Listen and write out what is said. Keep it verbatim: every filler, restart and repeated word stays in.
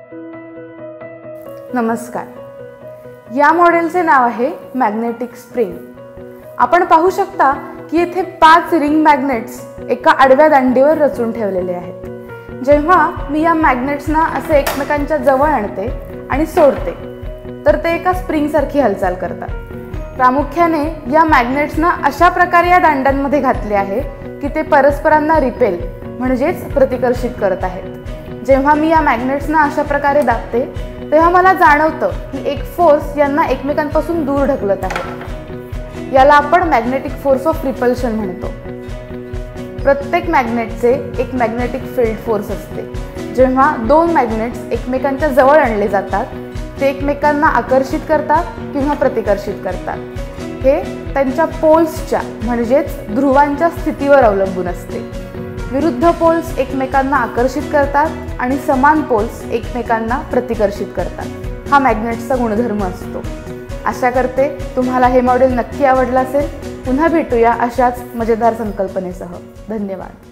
नमस्कार. या मॉडेलचे नाव आहे मॅग्नेटिक स्प्रिंग. आपण पाहू शकता की येथे पाच रिंग मॅग्नेट्स एका आडव्या दांडीवर रचून ठेवलेले आहेत. जेव्हा मी या मॅग्नेट्सना असे एकमेकांच्या जवळ आणते आणि सोडते तर ते एका स्प्रिंग सारखी हालचाल करतात. प्रामुख्याने या मॅग्नेट्सना अशा प्रकारे या दांड्यांमध्ये घातले आहे की ते परस्परांना रिपेल म्हणजेच प्रतिकर्षित करत आहेत. जेव्हा मी या मॅग्नेट्सना अशा प्रकारे दाबते तेव्हा मला जाणवतं की एक फोर्स यांना एकमेकांपासून दूर ढकलत आहे. याला आपण मॅग्नेटिक फोर्स ऑफ रिपल्शन म्हणतो. प्रत्येक मॅग्नेटचे एक मॅग्नेटिक फील्ड फोर्स असते. जेव्हा दोन मॅग्नेट्स एकमेकांच्या जवळ आणले जातात ते एकमेकांना आकर्षित करतात किंवा प्रतिकर्षित करतात. हे त्यांच्या पोल्सच्या म्हणजेच ध्रुवांच्या स्थितीवर अवलंबून असते. विरुद्ध पोल्स एकमेकांना आकर्षित करतात आणि समान पोल्स एकमेकांना प्रतिकर्षित करतात. हा मॅग्नेट्सचा गुणधर्म असतो. आशा करते तुम्हाला हे मॉडेल नक्की आवडलं असेल. पुन्हा भेटूया अशाच मजेदार संकल्पनेसह. धन्यवाद.